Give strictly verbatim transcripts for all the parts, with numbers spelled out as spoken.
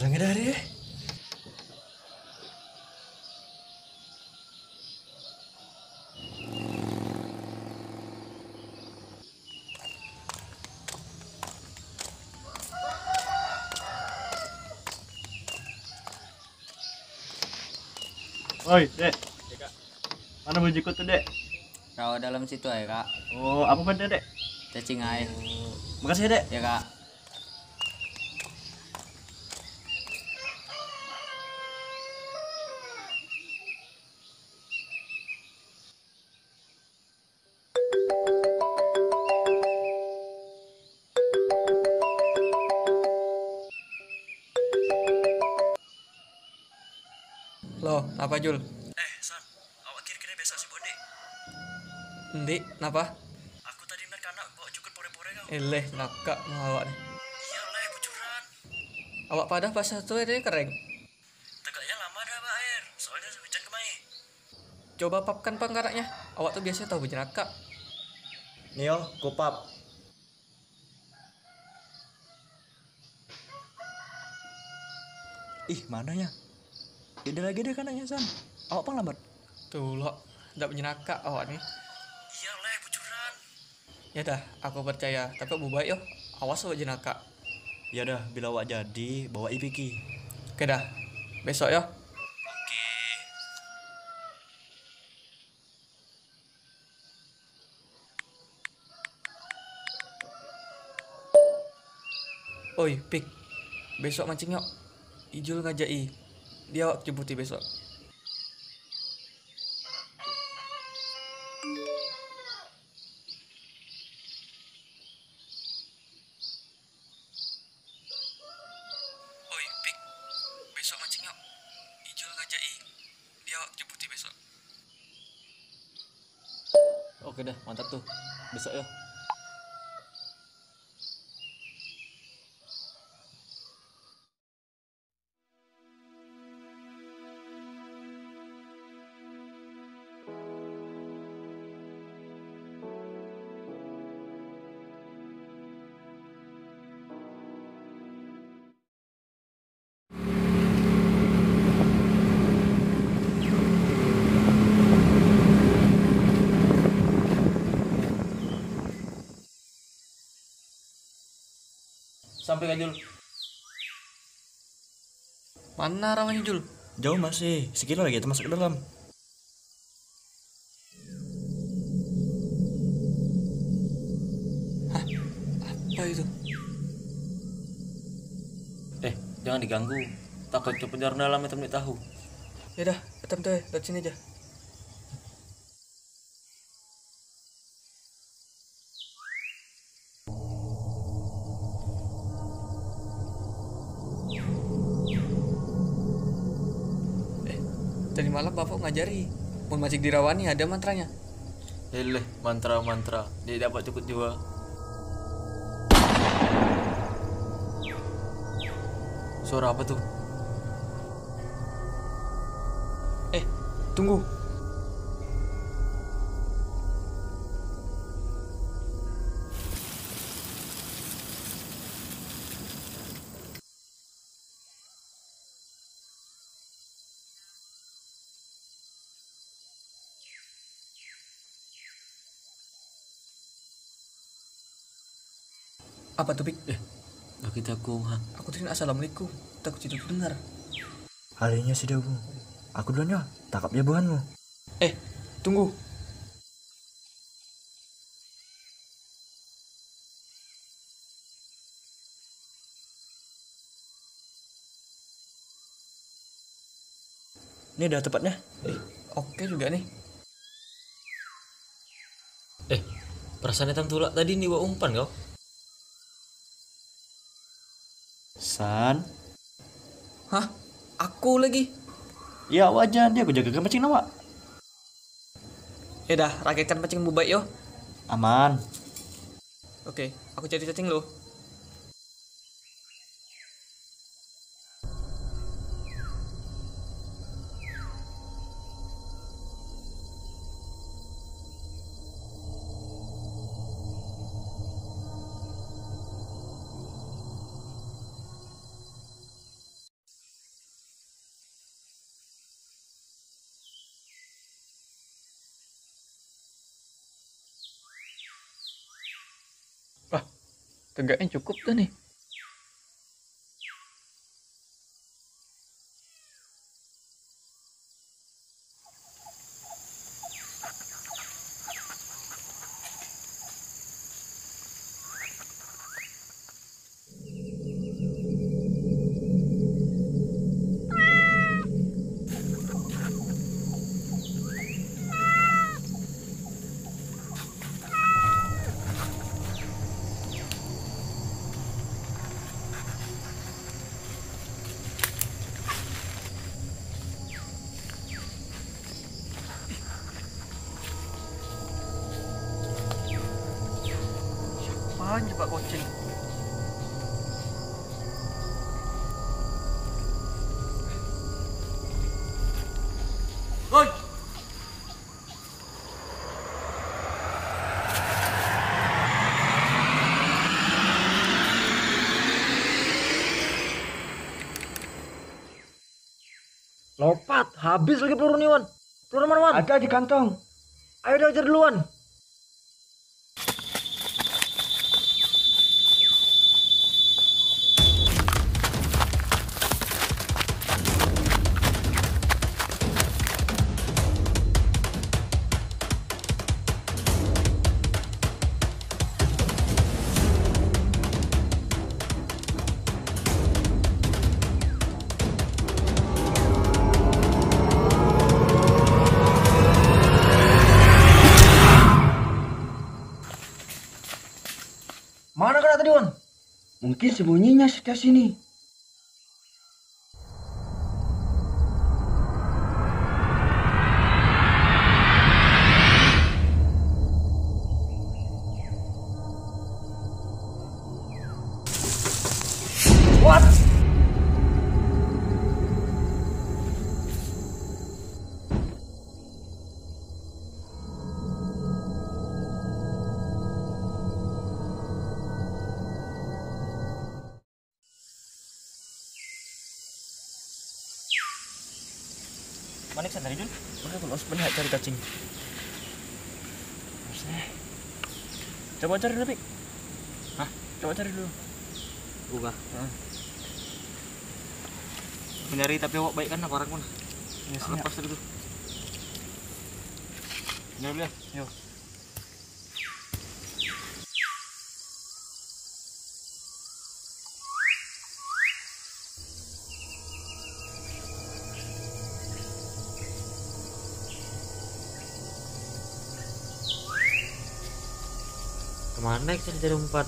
Terang dari ya. Oi, Dek. Ya, Kak. Mana bajuku tuh, Dek? Rawa dalam situ ya, Kak. Oh, apa benda, Dek? Cacing air. Makasih ya, Dek. Ya, Kak. Loh, apa Jul? Eh, San. Awak kira-kira besok si Bondi? Endi, napa? Aku tadi nak anak bawa cukur pore-pore kau. Eleh, nakak mau awak nih. Iyalah, bucuran. Awak pada pas satu ini kering. Tegaknya lama dah, Pak Air. Soalnya hujan kemarin. Coba papkan penggaraknya. Awak tuh biasanya tahu berjenaka. Nio, kupap. Ih, mananya? Ide lagi deh kanannya, San. Awak pang lambat. Tuh loh, ndak berjenaka awak nih. Iyalah, bucuran. Ya dah, aku percaya. Tapi bu baik yo. Awas awak jenaka. Ya dah, bila awak jadi, bawa Ipiki. Oke dah. Besok yo. Oke. Oi, Pik. Besok mancing yuk. Ijul ngajai. Dia awak jemputi besok. Oi, Pik. Besok mancing yuk. Ijul ngajai. Dia awak jemputi besok. Oke dah, mantap tuh. Besok ya. Sampai kan, Jul. Mana ramanya Jul? Jauh masih, sekilo lagi masuk ke dalam. Apa itu? Eh, jangan diganggu. Takut ke penjara dalam itu tahu. Ya dah, hitam tuh, lihat sini aja. Eh, tadi malam bapak ngajari. Mau mancing di Rawani ada mantranya. Eleh, mantra-mantra. Dia dapat cukup juga. Suara apa tuh? Eh, tunggu. Apa tuh, Pik? Eh, bagi aku, ha. Aku tadi assalamualaikum. Takut itu dengar. Harinya si Dewu. Aku duluan ya, tangkap jabuhanmu. Eh, tunggu. Ini udah tepatnya. Eh, oke juga nih. Eh, perasaan hitam tulak tadi nih bawa umpan kau. San. Hah? Aku lagi. Ya wajar dia, aku jaga mancing nama. Ya dah, rakitkan pancing bubai yo. Aman. Oke, aku cari cacing lo. tegaknya cukup tuh nih. Apaan coba kucing? Woi, Lopat, habis lagi peluru nih, Wan. Peluru mana, Wan? Ada di kantong. Ayo udah ajar duluan. Mana kena tadi, Wan? Mungkin sembunyinya sekitar sini. What? mana kesana Jun? Mana kalau sebenarnya cari cacing. Coba cari dulu, Pik. Hah? Coba cari dulu. Buka. Heeh. Mencari tapi awak baik kan apa orang mana? Ya, Tak lepas tadi tu. Nyari dia. Yo. Kemana kita cari umpan?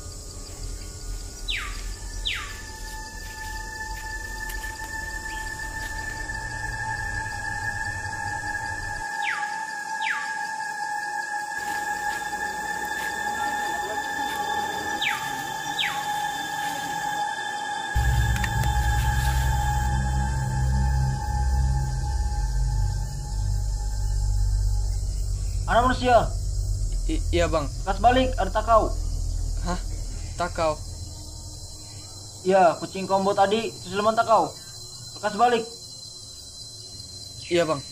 Anak manusia, I- iya bang. lekas balik, ada takau. Hah? Takau. Iya, kucing combo tadi, susuleman takau. Lekas balik. Iya bang.